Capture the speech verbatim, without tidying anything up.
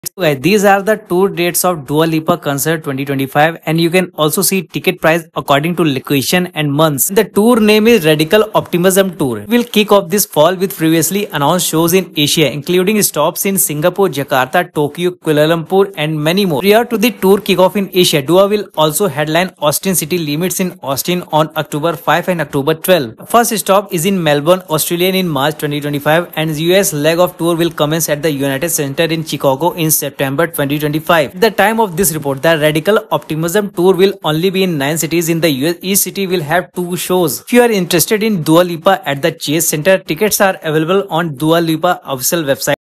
So guys, these are the tour dates of Dua Lipa concert twenty twenty-five, and you can also see ticket price according to location and months. The tour name is Radical Optimism Tour. Will kick off this fall with previously announced shows in Asia, including stops in Singapore, Jakarta, Tokyo, Kuala Lumpur, and many more. Prior to the tour kickoff in Asia, Dua will also headline Austin City Limits in Austin on October fifth and October twelfth. First stop is in Melbourne, Australia in March twenty twenty-five, and U S leg of tour will commence at the United Center in Chicago in September twenty twenty-five. At the time of this report, the Radical Optimism Tour will only be in nine cities in the U S. Each city will have two shows. If you are interested in Dua Lipa at the Chase Center, tickets are available on Dua Lipa official website.